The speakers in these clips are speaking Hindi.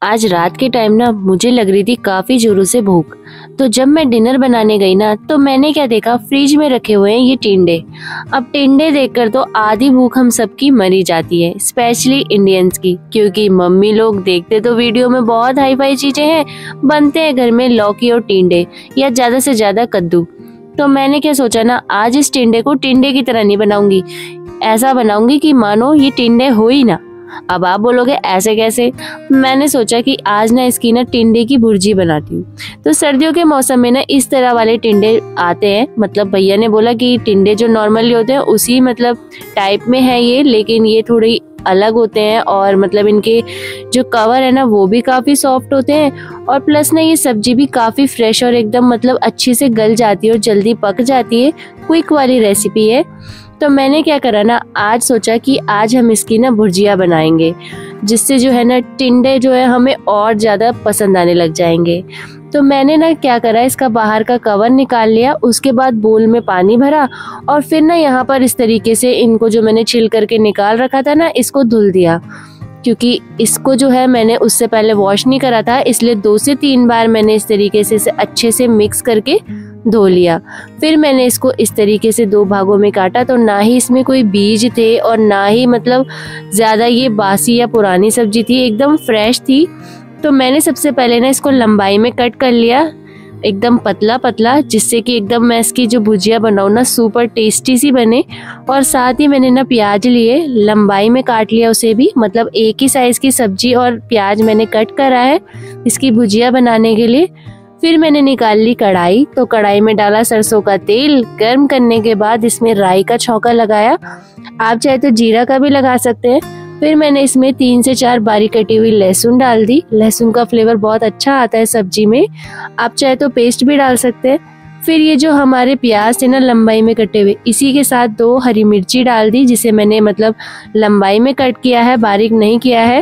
आज रात के टाइम ना मुझे लग रही थी काफी जोरों से भूख। तो जब मैं डिनर बनाने गई ना तो मैंने क्या देखा, फ्रिज में रखे हुए हैं ये टिंडे। अब टिंडे देखकर तो आधी भूख हम सबकी मरी जाती है, स्पेशली इंडियंस की, क्योंकि मम्मी लोग देखते तो वीडियो में बहुत हाई फाई चीजें हैं, बनते हैं घर में लौकी और टिंडे या ज्यादा से ज्यादा कद्दू। तो मैंने क्या सोचा ना, आज इस टिंडे को टिंडे की तरह नहीं बनाऊंगी, ऐसा बनाऊंगी कि मानो ये टिंडे हो ही ना। अब आप बोलोगे ऐसे कैसे? मैंने सोचा कि आज ना इसकी ना टिंडे की भुर्जी बनाती हूँ। तो सर्दियों के मौसम में ना इस तरह वाले टिंडे आते हैं, मतलब भैया ने बोला कि टिंडे जो नॉर्मली होते हैं उसी मतलब टाइप में है ये, लेकिन ये थोड़ी अलग होते हैं और मतलब इनके जो कवर है ना वो भी काफी सॉफ्ट होते हैं, और प्लस ना ये सब्जी भी काफी फ्रेश और एकदम मतलब अच्छे से गल जाती है और जल्दी पक जाती है। क्विक वाली रेसिपी है। तो मैंने क्या करा ना, आज सोचा कि आज हम इसकी ना भुर्जिया बनाएंगे, जिससे जो है ना टिंडे जो है हमें और ज्यादा पसंद आने लग जाएंगे। तो मैंने ना क्या करा, इसका बाहर का कवर निकाल लिया, उसके बाद बोल में पानी भरा और फिर ना यहाँ पर इस तरीके से इनको जो मैंने छिल करके निकाल रखा था ना, इसको धुल दिया, क्योंकि इसको जो है मैंने उससे पहले वॉश नहीं करा था, इसलिए 2 से 3 बार मैंने इस तरीके से इसे अच्छे से मिक्स करके धो लिया। फिर मैंने इसको इस तरीके से 2 भागों में काटा, तो ना ही इसमें कोई बीज थे और ना ही मतलब ज़्यादा ये बासी या पुरानी सब्जी थी, एकदम फ्रेश थी। तो मैंने सबसे पहले ना इसको लंबाई में कट कर लिया, एकदम पतला पतला, जिससे कि एकदम मैं इसकी जो भुजिया बनाऊँ ना सुपर टेस्टी सी बने। और साथ ही मैंने ना प्याज लिए, लंबाई में काट लिया उसे भी, मतलब एक ही साइज़ की सब्जी और प्याज मैंने कट करा है इसकी भुजिया बनाने के लिए। फिर मैंने निकाल ली कढ़ाई, तो कढ़ाई में डाला सरसों का तेल। गर्म करने के बाद इसमें राई का छौंका लगाया, आप चाहे तो जीरा का भी लगा सकते हैं। फिर मैंने इसमें 3 से 4 बारीक कटी हुई लहसुन डाल दी। लहसुन का फ्लेवर बहुत अच्छा आता है सब्जी में, आप चाहे तो पेस्ट भी डाल सकते हैं। फिर ये जो हमारे प्याज थे ना लंबाई में कटे हुए, इसी के साथ 2 हरी मिर्ची डाल दी, जिसे मैंने मतलब लंबाई में कट किया है, बारीक नहीं किया है।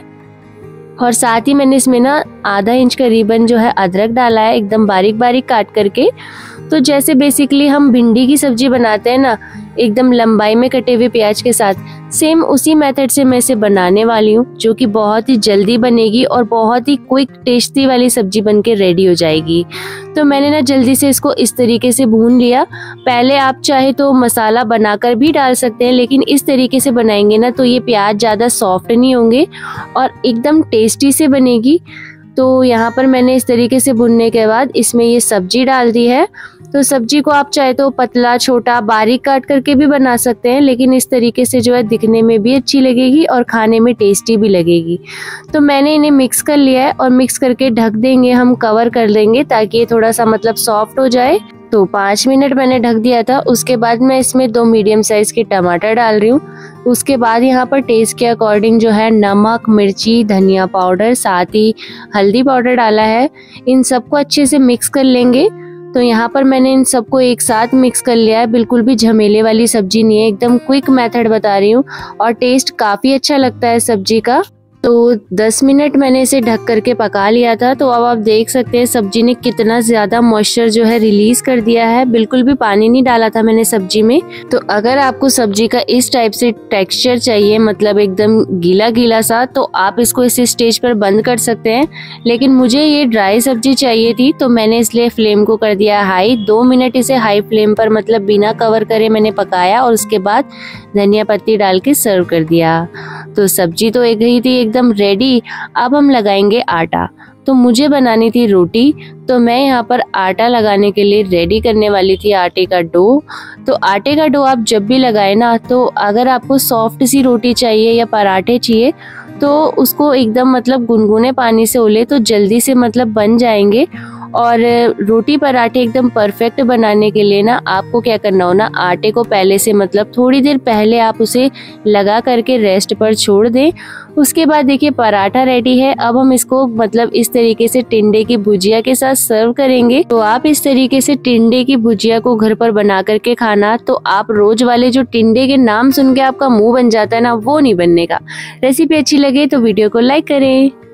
और साथ ही मैंने इसमें ना आधा इंच करीबन जो है अदरक डाला है, एकदम बारीक बारीक काट करके। तो जैसे बेसिकली हम भिंडी की सब्जी बनाते हैं ना, एकदम लंबाई में कटे हुए प्याज के साथ, सेम उसी मेथड से मैं इसे बनाने वाली हूँ, जो कि बहुत ही जल्दी बनेगी और बहुत ही क्विक टेस्टी वाली सब्जी बनके रेडी हो जाएगी। तो मैंने ना जल्दी से इसको इस तरीके से भून लिया। पहले आप चाहे तो मसाला बनाकर भी डाल सकते हैं, लेकिन इस तरीके से बनाएंगे ना तो ये प्याज ज़्यादा सॉफ्ट नहीं होंगे और एकदम टेस्टी से बनेगी। तो यहाँ पर मैंने इस तरीके से भुनने के बाद इसमें ये सब्जी डाल दी है। तो सब्जी को आप चाहे तो पतला छोटा बारीक काट करके भी बना सकते हैं, लेकिन इस तरीके से जो है दिखने में भी अच्छी लगेगी और खाने में टेस्टी भी लगेगी। तो मैंने इन्हें मिक्स कर लिया है और मिक्स करके ढक देंगे, हम कवर कर देंगे ताकि ये थोड़ा सा मतलब सॉफ्ट हो जाए। तो 5 मिनट मैंने ढक दिया था। उसके बाद मैं इसमें 2 मीडियम साइज के टमाटर डाल रही हूँ। उसके बाद यहाँ पर टेस्ट के अकॉर्डिंग जो है नमक, मिर्ची, धनिया पाउडर, साथ ही हल्दी पाउडर डाला है। इन सबको अच्छे से मिक्स कर लेंगे। तो यहाँ पर मैंने इन सबको एक साथ मिक्स कर लिया है, बिल्कुल भी झमेले वाली सब्जी नहीं है, एकदम क्विक मेथड बता रही हूँ और टेस्ट काफ़ी अच्छा लगता है सब्जी का। तो 10 मिनट मैंने इसे ढक करके पका लिया था। तो अब आप देख सकते हैं सब्जी ने कितना ज़्यादा मॉइस्चर जो है रिलीज कर दिया है, बिल्कुल भी पानी नहीं डाला था मैंने सब्जी में। तो अगर आपको सब्जी का इस टाइप से टेक्सचर चाहिए, मतलब एकदम गीला गीला सा, तो आप इसको इस स्टेज पर बंद कर सकते हैं। लेकिन मुझे ये ड्राई सब्जी चाहिए थी, तो मैंने इसलिए फ्लेम को कर दिया हाई। 2 मिनट इसे हाई फ्लेम पर मतलब बिना कवर करे मैंने पकाया और उसके बाद धनिया पत्ती डाल के सर्व कर दिया। तो सब्जी तो एक गई थी एकदम रेडी। अब हम लगाएंगे आटा। तो मुझे बनानी थी रोटी, तो मैं यहाँ पर आटा लगाने के लिए रेडी करने वाली थी आटे का डो। तो आटे का डो आप जब भी लगाए ना, तो अगर आपको सॉफ्ट सी रोटी चाहिए या पराठे चाहिए, तो उसको एकदम मतलब गुनगुने पानी से उले तो जल्दी से मतलब बन जाएंगे। और रोटी पराठे एकदम परफेक्ट बनाने के लिए ना आपको क्या करना हो ना, आटे को पहले से मतलब थोड़ी देर पहले आप उसे लगा करके रेस्ट पर छोड़ दें। उसके बाद देखिए पराठा रेडी है। अब हम इसको मतलब इस तरीके से टिंडे की भुजिया के साथ सर्व करेंगे। तो आप इस तरीके से टिंडे की भुजिया को घर पर बना करके खाना, तो आप रोज वाले जो टिंडे के नाम सुन के आपका मुंह बन जाता है ना, वो नहीं बनने का। रेसिपी अच्छी लगे तो वीडियो को लाइक करें।